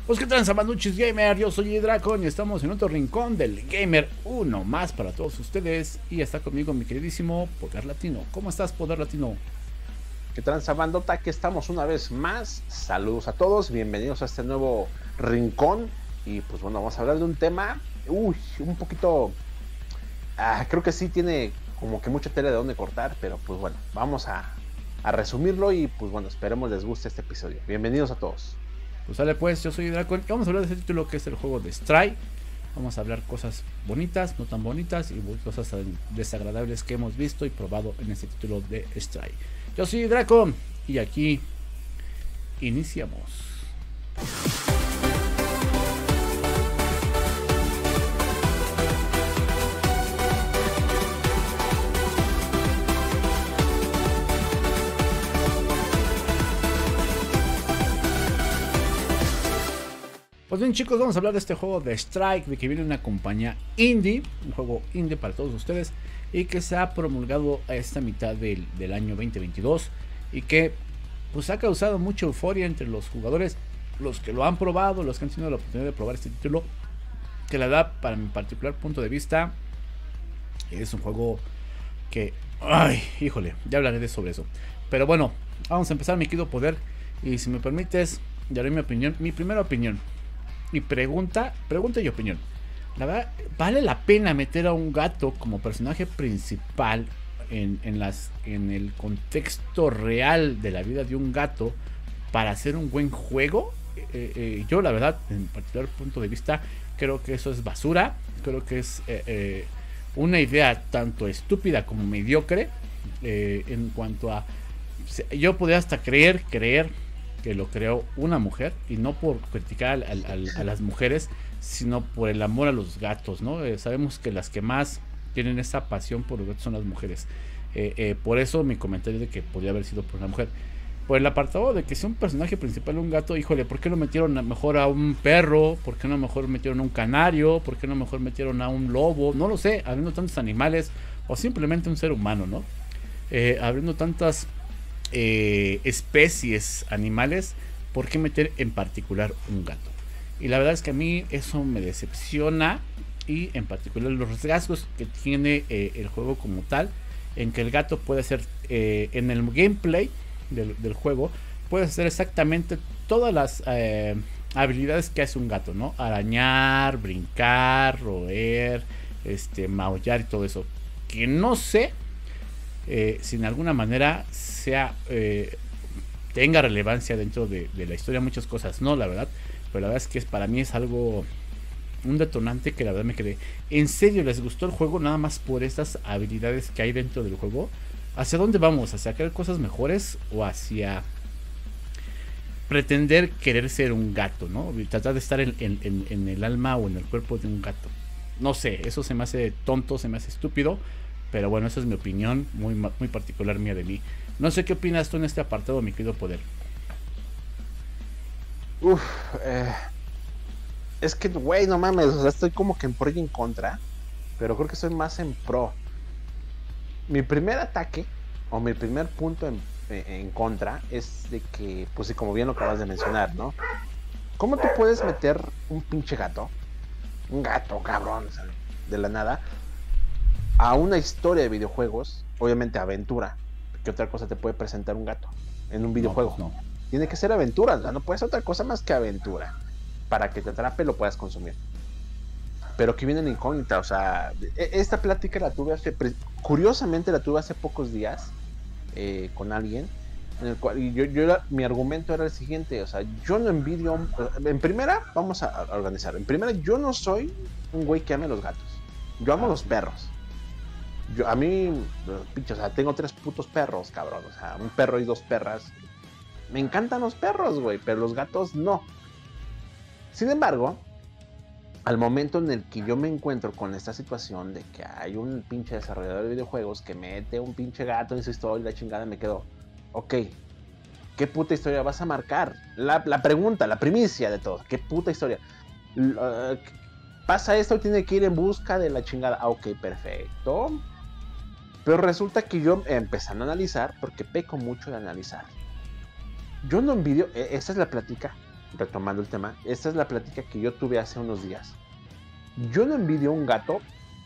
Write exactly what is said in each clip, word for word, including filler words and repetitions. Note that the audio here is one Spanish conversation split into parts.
Pues qué tal, Sabanduchis Gamer, yo soy Dracon y estamos en otro rincón del Gamer, uno más para todos ustedes. Y está conmigo mi queridísimo Poder Latino. ¿Cómo estás, Poder Latino? ¿Qué tal, Sabandota? Que estamos una vez más. Saludos a todos, bienvenidos a este nuevo rincón. Y pues bueno, vamos a hablar de un tema, uy, un poquito, ah, creo que sí tiene como que mucha tela de dónde cortar, pero pues bueno, vamos a, a resumirlo y pues bueno, esperemos les guste este episodio. Bienvenidos a todos. Pues sale pues, yo soy Dracon y vamos a hablar de este título que es el juego de Stray. Vamos a hablar cosas bonitas, no tan bonitas y cosas desagradables que hemos visto y probado en este título de Stray. Yo soy Dracon y aquí iniciamos. Pues bien, chicos, vamos a hablar de este juego de Stray, de que viene una compañía indie, un juego indie para todos ustedes, y que se ha promulgado a esta mitad del, del año veinte veintidós y que pues ha causado mucha euforia entre los jugadores, los que lo han probado, los que han tenido la oportunidad de probar este título, que la verdad, para mi particular punto de vista, es un juego que, ay, híjole, ya hablaré de sobre eso. Pero bueno, vamos a empezar, mi querido Poder, y si me permites, daré mi opinión, mi primera opinión. Y pregunta, pregunta y opinión. La verdad, ¿vale la pena meter a un gato como personaje principal en, en, las, en el contexto real de la vida de un gato para hacer un buen juego? Eh, eh, yo la verdad, en particular punto de vista, creo que eso es basura. Creo que es eh, eh, una idea tanto estúpida como mediocre. Eh, en cuanto a... Yo podría hasta creer, creer... que lo creó una mujer, y no por criticar a, a, a las mujeres, sino por el amor a los gatos, ¿no? Eh, sabemos que las que más tienen esa pasión por los gatos son las mujeres. Eh, eh, por eso mi comentario de que podría haber sido por una mujer. Por el apartado de que sea un personaje principal un gato, híjole, ¿por qué no metieron a mejor a un perro? ¿Por qué no mejor metieron a un canario? ¿Por qué no mejor metieron a un lobo? No lo sé, habiendo tantos animales, o simplemente un ser humano, ¿no? Eh, habiendo tantas... Eh, especies animales, ¿por qué meter en particular un gato? Y la verdad es que a mí eso me decepciona, y en particular los rasgos que tiene eh, el juego como tal, en que el gato puede hacer eh, en el gameplay del, del juego, puede hacer exactamente todas las eh, habilidades que hace un gato, ¿no? Arañar, brincar, roer, este, maullar y todo eso, que no sé Eh, si de alguna manera sea eh, tenga relevancia dentro de, de la historia. Muchas cosas no, la verdad, pero la verdad es que es, para mí es algo, un detonante que la verdad me quedé. ¿En serio les gustó el juego nada más por estas habilidades que hay dentro del juego? ¿Hacia dónde vamos? ¿Hacia crear cosas mejores o hacia pretender querer ser un gato, ¿no? Tratar de estar en, en, en, en el alma o en el cuerpo de un gato. No sé, eso se me hace tonto, se me hace estúpido. Pero bueno, esa es mi opinión, muy, muy particular mía de mí. No sé qué opinas tú en este apartado, mi querido Poder. Uf, eh, es que, güey, no mames, o sea, estoy como que en pro y en contra, pero creo que soy más en pro. Mi primer ataque, o mi primer punto en, en contra, es de que, pues sí, como bien lo acabas de mencionar, ¿no? ¿Cómo tú puedes meter un pinche gato? Un gato, cabrón, o sea, de la nada, a una historia de videojuegos, obviamente aventura. ¿Qué otra cosa te puede presentar un gato en un videojuego? No, pues no. Tiene que ser aventura, no puede ser otra cosa más que aventura. Para que te atrape lo puedas consumir. Pero que viene en incógnita, o sea, esta plática la tuve hace, curiosamente la tuve hace pocos días eh, con alguien, en el cual y yo, yo mi argumento era el siguiente, o sea, yo no envidio, en primera, vamos a, a organizar, en primera, yo no soy un güey que ame los gatos, yo amo ah, los sí. perros. Yo, a mí, pinche, o sea, tengo tres putos perros, cabrón. O sea, un perro y dos perras. Me encantan los perros, güey, pero los gatos no. Sin embargo, al momento en el que yo me encuentro con esta situación de que hay un pinche desarrollador de videojuegos que mete un pinche gato en su historia y la chingada, me quedo, ok, ¿qué puta historia vas a marcar? La, la pregunta, la primicia de todo, ¿qué puta historia? Uh, pasa esto, tiene que ir en busca de la chingada. Ah, ok, perfecto. Pero resulta que yo empezando a analizar, porque peco mucho de analizar. Yo no envidio, esa es la plática, retomando el tema, esta es la plática que yo tuve hace unos días. Yo no envidio a un gato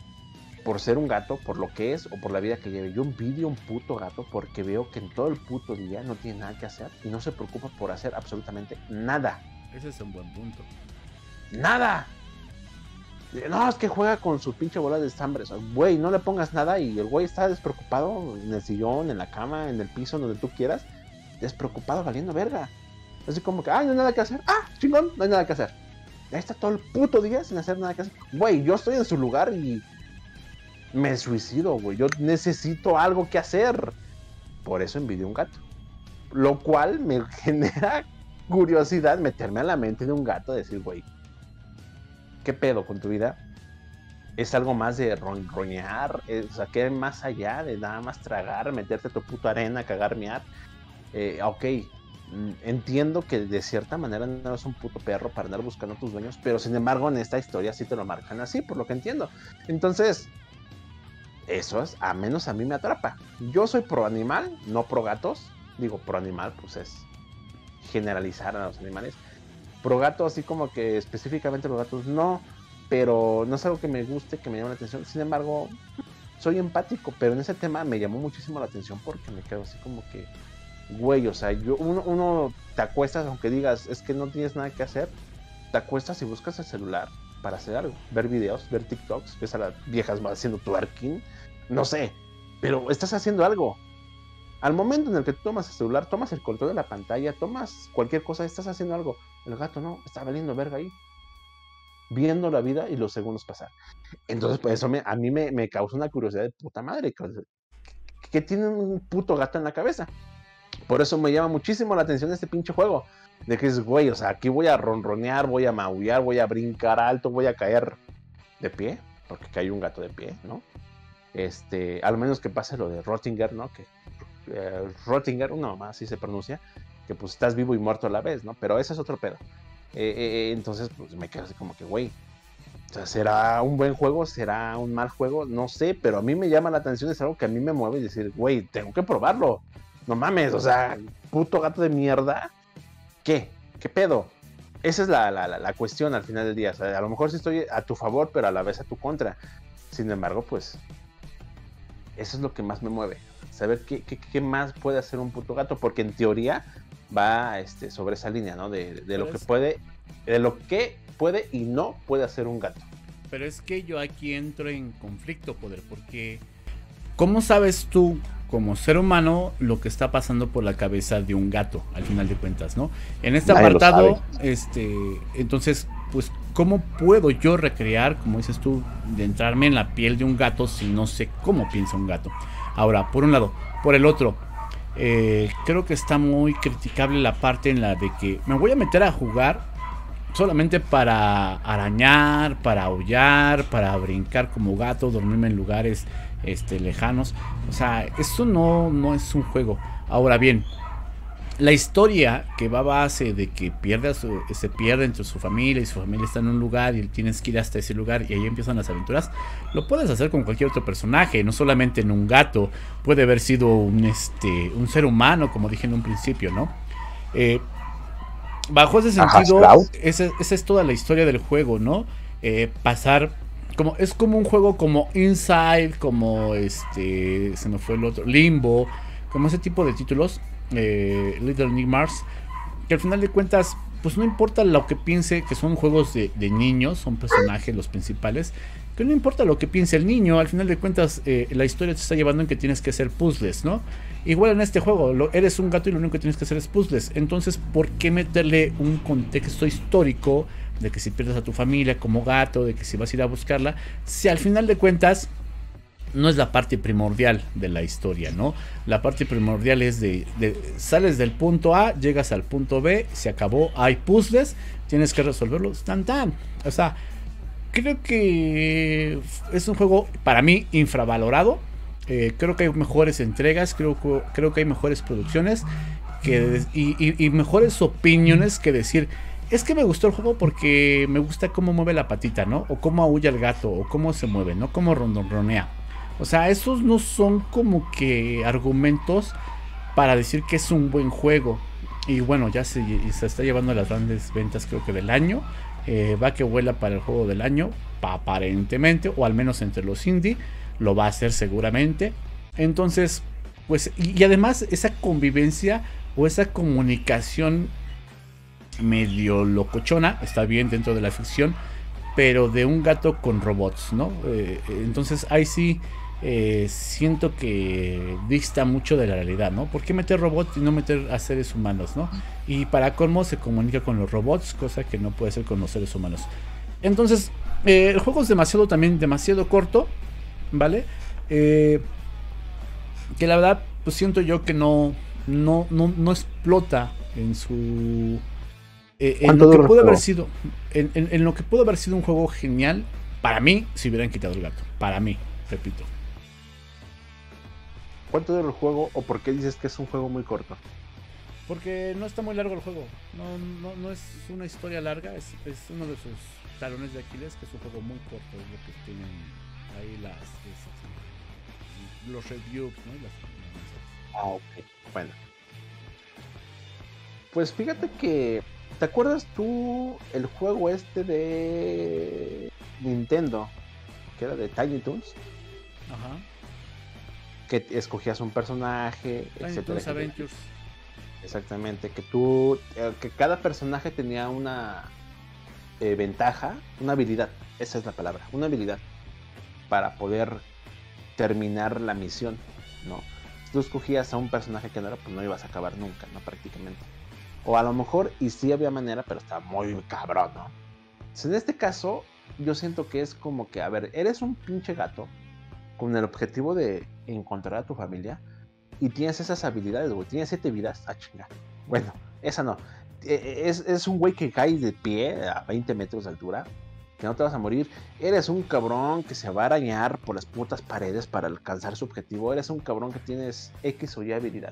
por ser un gato, por lo que es o por la vida que lleve. Yo envidio a un puto gato porque veo que en todo el puto día no tiene nada que hacer y no se preocupa por hacer absolutamente nada. Ese es un buen punto. ¡Nada! No, es que juega con su pinche bola de estambre. Güey, no le pongas nada y el güey está despreocupado en el sillón, en la cama, en el piso, donde tú quieras. Despreocupado, valiendo verga. Así como que, ay, no hay nada que hacer. Ah, chingón, no hay nada que hacer. Ahí está todo el puto día sin hacer nada que hacer. Güey, yo estoy en su lugar y me suicido, güey. Yo necesito algo que hacer. Por eso envidio un gato. Lo cual me genera curiosidad meterme a la mente de un gato. Decir, güey, ¿qué pedo con tu vida? ¿Es algo más de ron roñar? O sea, ¿qué más allá de nada más tragar, meterte a tu puta arena, cagar, mear? Eh, ok, entiendo que de cierta manera no eres un puto perro para andar buscando a tus dueños, pero sin embargo en esta historia sí te lo marcan así, por lo que entiendo. Entonces, eso es, a menos a mí me atrapa. Yo soy pro animal, no pro gatos. Digo, pro animal, pues es generalizar a los animales. Pro gato, así como que específicamente los gatos, no. Pero no es algo que me guste, que me llame la atención. Sin embargo, soy empático, pero en ese tema me llamó muchísimo la atención porque me quedo así como que, güey, o sea, yo, uno, uno te acuestas, aunque digas, es que no tienes nada que hacer, te acuestas y buscas el celular para hacer algo, ver videos, ver TikToks, ves a las viejas haciendo twerking, no sé, pero estás haciendo algo. Al momento en el que tú tomas el celular, tomas el control de la pantalla, tomas cualquier cosa, estás haciendo algo. El gato no, está valiendo verga ahí, viendo la vida y los segundos pasar. Entonces, pues eso me, a mí me, me causa una curiosidad de puta madre, que, que tiene un puto gato en la cabeza. Por eso me llama muchísimo la atención este pinche juego. De que es, güey, o sea, aquí voy a ronronear, voy a maullar, voy a brincar alto, voy a caer de pie, porque cae un gato de pie, ¿no? Este, al menos que pase lo de Rottinger, ¿no? Que eh, Rottinger, una mamá así se pronuncia, que pues estás vivo y muerto a la vez, ¿no? Pero ese es otro pedo. Eh, eh, entonces, pues me quedo así como que, güey, o sea, ¿será un buen juego? ¿Será un mal juego? No sé, pero a mí me llama la atención, es algo que a mí me mueve y decir, güey, tengo que probarlo. No mames, o sea, puto gato de mierda. ¿Qué? ¿Qué pedo? Esa es la, la, la, la cuestión al final del día. O sea, a lo mejor sí estoy a tu favor, pero a la vez a tu contra. Sin embargo, pues, eso es lo que más me mueve. Saber qué, qué, qué más puede hacer un puto gato. Porque en teoría va este, sobre esa línea, ¿no? De, de lo que puede, de lo que puede y no puede hacer un gato. Pero es que yo aquí entro en conflicto, poder, porque ¿cómo sabes tú, como ser humano, lo que está pasando por la cabeza de un gato, al final de cuentas, ¿no? En este Nadie apartado, este, entonces, pues, ¿cómo puedo yo recrear, como dices tú, de entrarme en la piel de un gato si no sé cómo piensa un gato? Ahora, por un lado. Por el otro, eh, creo que está muy criticable la parte en la de que me voy a meter a jugar solamente para arañar, para aullar, para brincar como gato, dormirme en lugares este, lejanos. O sea, eso no, no es un juego. Ahora bien, la historia que va a base de que pierde su, se pierde entre su familia y su familia está en un lugar y tienes que ir hasta ese lugar y ahí empiezan las aventuras, lo puedes hacer con cualquier otro personaje, no solamente en un gato. Puede haber sido un, este, un ser humano, como dije en un principio, ¿no? Eh, bajo ese sentido, esa, esa es toda la historia del juego, ¿no? Eh, pasar, como, es como un juego como Inside, como este, se me fue el otro, Limbo, como ese tipo de títulos, eh, Little Nightmares, que al final de cuentas, pues no importa lo que piense, que son juegos de, de niños, son personajes los principales, que no importa lo que piense el niño, al final de cuentas eh, la historia te está llevando en que tienes que hacer puzzles, ¿no? Igual en este juego, lo, eres un gato y lo único que tienes que hacer es puzzles. Entonces, ¿por qué meterle un contexto histórico de que si pierdes a tu familia como gato, de que si vas a ir a buscarla, si al final de cuentas no es la parte primordial de la historia, ¿no? La parte primordial es de, de sales del punto A, llegas al punto B, se acabó, hay puzzles, tienes que resolverlos, tan tan. O sea, creo que es un juego para mí infravalorado. Eh, creo que hay mejores entregas, creo, creo que hay mejores producciones que, y, y, y mejores opiniones que decir, es que me gustó el juego porque me gusta cómo mueve la patita, ¿no? O cómo aúlla el gato, o cómo se mueve, ¿no? Cómo rondonronea. O sea, esos no son como que argumentos para decir que es un buen juego. Y bueno, ya se, se está llevando las grandes ventas creo que del año. Eh, va que vuela para el juego del año, aparentemente, o al menos entre los indie, lo va a hacer seguramente. Entonces, pues, y, y además esa convivencia o esa comunicación medio locochona, está bien dentro de la ficción, pero de un gato con robots, ¿no? Eh, entonces ahí sí eh, siento que dista mucho de la realidad, ¿no? ¿Por qué meter robots y no meter a seres humanos, ¿no? Y para colmo se comunica con los robots, cosa que no puede ser con los seres humanos. Entonces, eh, el juego es demasiado también, demasiado corto, ¿vale? Eh, que la verdad, pues siento yo que no, no, no, no explota en su... Eh, en lo que pudo haber sido en, en, en lo que pudo haber sido un juego genial para mí si hubieran quitado el gato, para mí, repito. ¿Cuánto dura el juego o por qué dices que es un juego muy corto? Porque no está muy largo el juego, no, no, no es una historia larga, es, es uno de sus talones de Aquiles, que es un juego muy corto, es lo que tienen ahí las, esas, los reviews, ¿no? Las, las... Ah, ok, bueno. Pues fíjate que ¿te acuerdas tú el juego este de Nintendo? Que era de Tiny Toons. Ajá. Que escogías un personaje, Tiny etcétera. Toons Adventures. Exactamente, que tú, que cada personaje tenía una eh, ventaja, una habilidad, esa es la palabra, una habilidad para poder terminar la misión, ¿no? Si tú escogías a un personaje que no era, pues no ibas a acabar nunca, ¿no? Prácticamente. O a lo mejor, y sí había manera, pero está muy cabrón, ¿no? Entonces, en este caso, yo siento que es como que, a ver, eres un pinche gato con el objetivo de encontrar a tu familia y tienes esas habilidades, güey. Tienes siete vidas. Ah, chinga. Bueno, esa no. Es, es un güey que cae de pie a veinte metros de altura, que no te vas a morir. Eres un cabrón que se va a arañar por las putas paredes para alcanzar su objetivo. Eres un cabrón que tienes X o Y habilidad.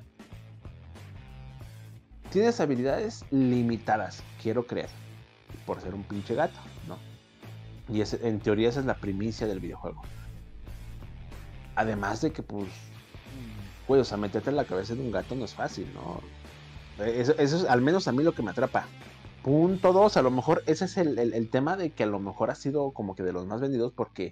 Tienes habilidades limitadas, quiero creer, por ser un pinche gato, ¿no? Y es, en teoría esa es la primicia del videojuego. Además de que, pues, güey, o sea, meterte en la cabeza de un gato no es fácil, ¿no? Eso, eso es al menos a mí lo que me atrapa. Punto dos, a lo mejor ese es el, el, el tema de que a lo mejor ha sido como que de los más vendidos, porque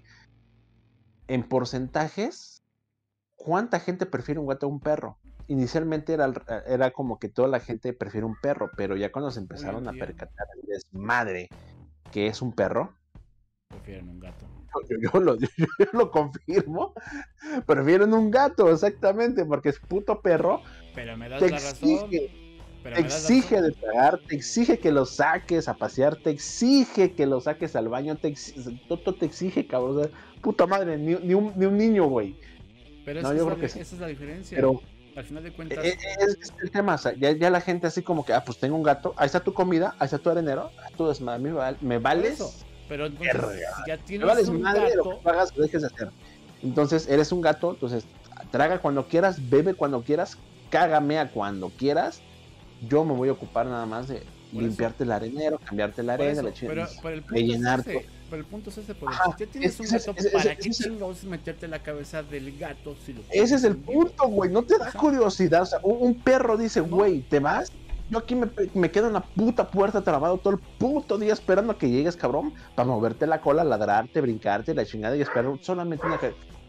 en porcentajes, ¿cuánta gente prefiere un gato a un perro? Inicialmente era, era como que toda la gente prefiere un perro, pero ya cuando se empezaron a percatar el desmadre que es un perro, prefieren un gato. Yo, yo, lo, yo, yo lo confirmo, prefieren un gato, exactamente, porque es puto perro. Pero me das te la exige, razón. Pero te me das exige razón. de tragar, te exige que lo saques a pasear, te exige que lo saques al baño, te exige, todo te exige, cabrón. O sea, puta madre, ni, ni, un, ni un niño, güey. Pero no, es yo que creo que esa, sí. es la diferencia. Pero al final de cuentas. Es, es el tema, o sea, ya, ya la gente así como que, ah, pues tengo un gato, ahí está tu comida, ahí está tu arenero, tú es me, me vales. Pero entonces, si ya tienes me vales un madre gato, lo que hagas, lo dejes de hacer. Entonces, eres un gato, entonces traga cuando quieras, bebe cuando quieras, cágame cuando quieras. Yo me voy a ocupar nada más de por limpiarte eso. el arenero, cambiarte la arena, la chingada, pero, pero el punto rellenar es ese, pero el punto es ese, porque Ajá, si ya tienes es, un es, gato, es, ¿para es, qué es, chingados meterte en la cabeza del gato? Si lo ese es el punto, güey, no te da o sea, curiosidad, o sea, un, un perro dice, güey, ¿te vas? Yo aquí me, me quedo en la puta puerta trabado todo el puto día esperando a que llegues, cabrón, para moverte la cola, ladrarte, brincarte, la chingada y esperar solamente una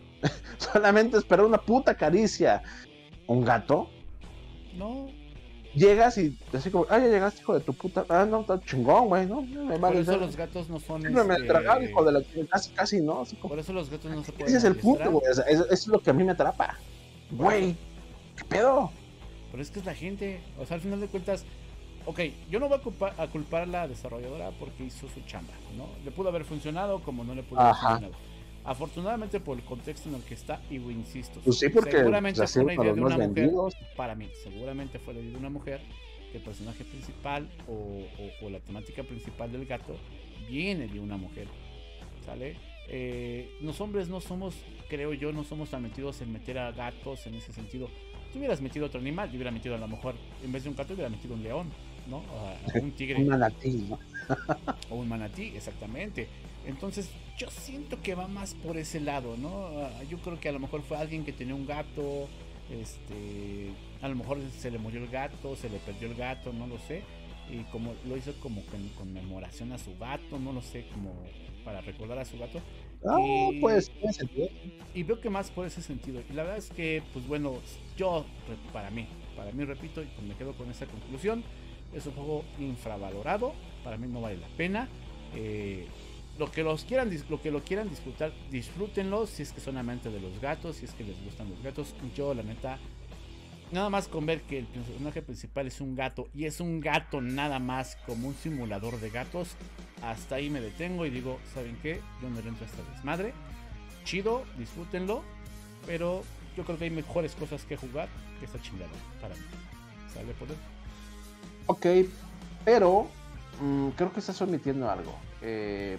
solamente esperar una puta caricia. ¿Un gato? No. Llegas y así como, ah, ya llegaste, hijo de tu puta, ah, no, está chingón, güey, ¿no? Me Por eso los gatos no son este... me tragar, hijo de la casi, casi, ¿no? Así como... Por eso los gatos no se pueden Ese es el punto, güey, o sea, eso, eso es lo que a mí me atrapa. Güey, ¿qué pedo? Pero es que es la gente, o sea, al final de cuentas, ok, yo no voy a culpar, a culpar a la desarrolladora porque hizo su chamba, ¿no? Le pudo haber funcionado como no le pudo haber funcionado. Afortunadamente por el contexto en el que está, y insisto, pues sí, porque seguramente pues, fue la idea de una vendidos. mujer, para mí, seguramente fue la idea de una mujer, que el personaje principal o, o, o la temática principal del gato viene de una mujer, ¿sale? Eh, los hombres no somos, creo yo, no somos tan metidos en meter a gatos en ese sentido. Si hubieras metido otro animal, yo hubiera metido a lo mejor, en vez de un gato, hubiera metido un león, ¿no? O un tigre. Un manatí, ¿no? O un manatí, exactamente. Entonces, yo siento que va más por ese lado, ¿no? Yo creo que a lo mejor fue alguien que tenía un gato Este, a lo mejor se le murió el gato, se le perdió el gato, no lo sé. Y como lo hizo como en conmemoración a su gato, no lo sé, como para recordar a su gato. Ah, y, pues tiene sentido. Y veo que más por ese sentido. Y la verdad es que, pues bueno, yo, para mí, para mí, repito, y pues me quedo con esa conclusión, es un juego infravalorado, para mí no vale la pena. Eh, lo que los quieran, lo que lo quieran disfrutar, disfrútenlo, si es que son amantes de los gatos, si es que les gustan los gatos. Yo, la neta, nada más con ver que el personaje principal es un gato y es un gato nada más como un simulador de gatos, hasta ahí me detengo y digo, ¿saben qué? Yo no le entro a esta desmadre. Chido, disfrútenlo, pero yo creo que hay mejores cosas que jugar que esta chingada para mí. ¿Sale, poder? Ok, pero mmm, creo que estás omitiendo algo. Eh,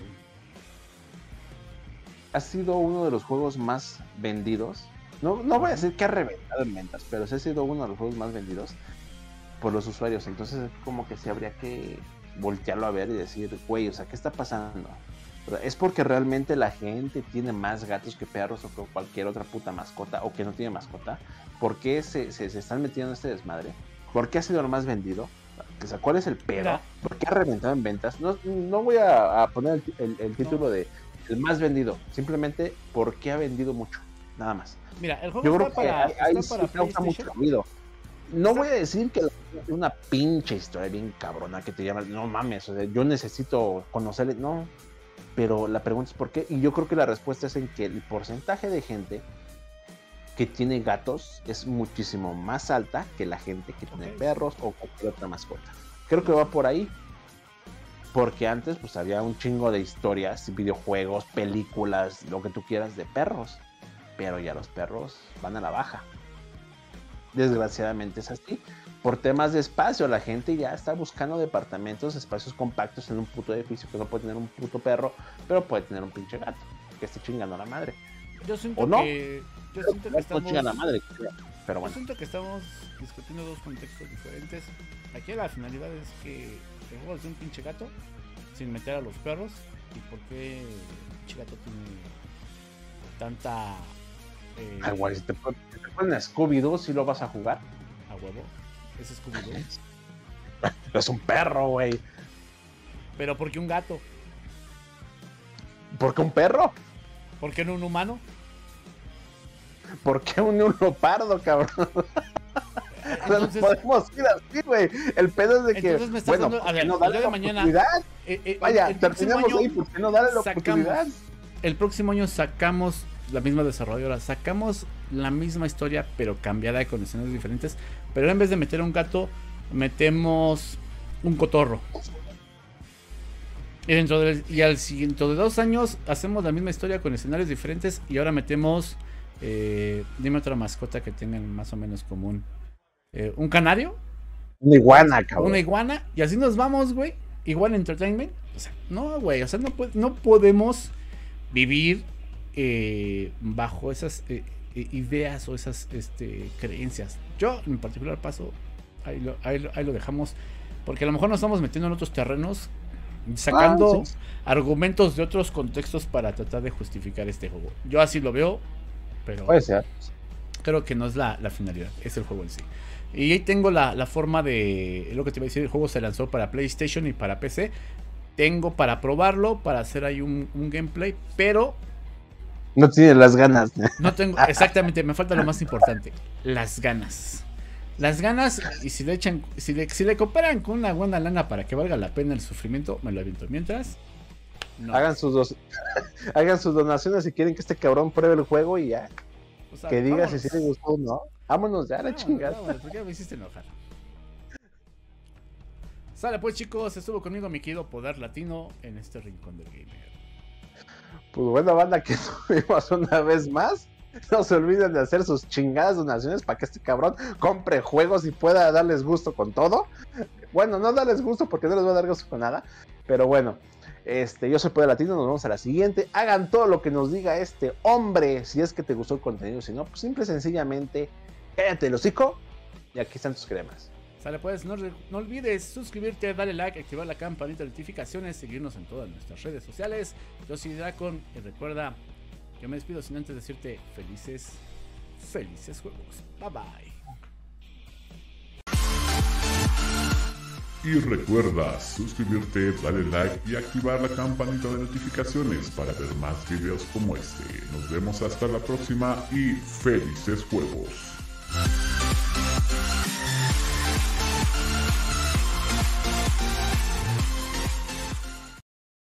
ha sido uno de los juegos más vendidos. No, no voy a decir que ha reventado en ventas, pero sí ha sido uno de los juegos más vendidos por los usuarios. Entonces, como que sí habría que voltearlo a ver y decir, güey, o sea, ¿qué está pasando? Es porque realmente la gente tiene más gatos que perros o que cualquier otra puta mascota o que no tiene mascota. ¿Por qué se, se, se están metiendo en este desmadre? ¿Por qué ha sido el más vendido? O sea, ¿cuál es el pero? ¿Por qué ha reventado en ventas? No, no voy a, a poner el, el, el título no. de el más vendido, simplemente porque ha vendido mucho, nada más. Mira, el juego Yo está creo que para, ahí, ahí está para sí causa mucho ruido. No está... voy a decir que una pinche historia bien cabrona que te llama, no mames, o sea, yo necesito conocerle, no, pero la pregunta es por qué, y yo creo que la respuesta es en que el porcentaje de gente que tiene gatos es muchísimo más alta que la gente que tiene okay. perros o cualquier otra mascota. Creo que va por ahí. Porque antes pues había un chingo de historias, videojuegos, películas, lo que tú quieras de perros. Pero ya los perros van a la baja. Desgraciadamente es así. Por temas de espacio, la gente ya está buscando departamentos, espacios compactos en un puto edificio que no puede tener un puto perro, pero puede tener un pinche gato que esté chingando a la madre. Yo siento ¿O no? que, yo siento que estamos, no a la madre, pero bueno. Yo siento que estamos discutiendo dos contextos diferentes. Aquí la finalidad es que el juego es de un pinche gato sin meter a los perros. ¿Y por qué el pinche gato tiene tanta... Eh... Ay, güey, si te ponen a Scooby-Doo, ¿sí lo vas a jugar? A huevo, es Scooby-Doo. Es un perro, güey. ¿Pero por qué un gato? ¿Por qué un perro? ¿Por qué no un humano? ¿Por qué un leopardo, cabrón? Entonces, no podemos ir así, güey. El pedo es de que, entonces me estás bueno, dando, a ver, no dale la mañana, oportunidad. Eh, eh, Vaya, terminamos ahí, ¿por qué no darle la sacamos, oportunidad? El próximo año sacamos la misma desarrolladora, sacamos la misma historia, pero cambiada de condiciones diferentes. Pero en vez de meter un gato, metemos un cotorro. Y dentro de, y al siguiente de dos años hacemos la misma historia con escenarios diferentes. Y ahora metemos, eh, dime otra mascota que tengan más o menos común. Eh, un canario, una iguana, cabrón. Una iguana, y así nos vamos, güey. Igual Entertainment. O sea, no, güey. O sea, no, no podemos vivir eh, bajo esas eh, ideas o esas este, creencias. Yo, en particular, paso. Ahí lo, ahí, lo, ahí lo dejamos. Porque a lo mejor nos estamos metiendo en otros terrenos, sacando ah, sí. argumentos de otros contextos para tratar de justificar este juego. Yo así lo veo, pero puede ser. Creo que no es la, la finalidad, es el juego en sí. Y ahí tengo la, la forma de, lo que te iba a decir, el juego se lanzó para PlayStation y para P C. Tengo para probarlo, para hacer ahí un, un gameplay, pero... No tiene las ganas. No tengo, exactamente, me falta lo más importante, las ganas. Las ganas, y si le echan, si le, si le cooperan con una buena lana para que valga la pena el sufrimiento, me lo aviento. Mientras, no. Hagan sus dos, hagan sus donaciones si quieren que este cabrón pruebe el juego y ya. O sea, que diga vámonos. Si sí le gustó o no. Vámonos ya, la chingada. Vámonos, porque ya me hiciste enojar. Sale pues, chicos, estuvo conmigo mi querido Poder Latino en este rincón del gamer. Pues buena banda que tuvimos una vez más. No se olviden de hacer sus chingadas donaciones para que este cabrón compre juegos y pueda darles gusto con todo. Bueno, no darles gusto porque no les va a dar gusto con nada. Pero bueno, este, yo soy Poder Latino, nos vemos a la siguiente. Hagan todo lo que nos diga este hombre. Si es que te gustó el contenido, si no, pues simple y sencillamente cállate el hocico y aquí están tus cremas. Sale pues, no, no olvides suscribirte, darle like, activar la campanita de notificaciones, seguirnos en todas nuestras redes sociales. Yo soy Dracon y recuerda, yo me despido sin antes decirte felices felices juegos. Bye bye. Y recuerda suscribirte, darle like y activar la campanita de notificaciones para ver más videos como este. Nos vemos hasta la próxima y felices juegos.